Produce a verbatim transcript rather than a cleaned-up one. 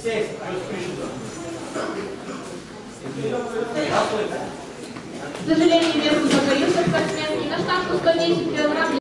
К сожалению, вес не поддается спортсмен. И на штангу сто десять килограмм.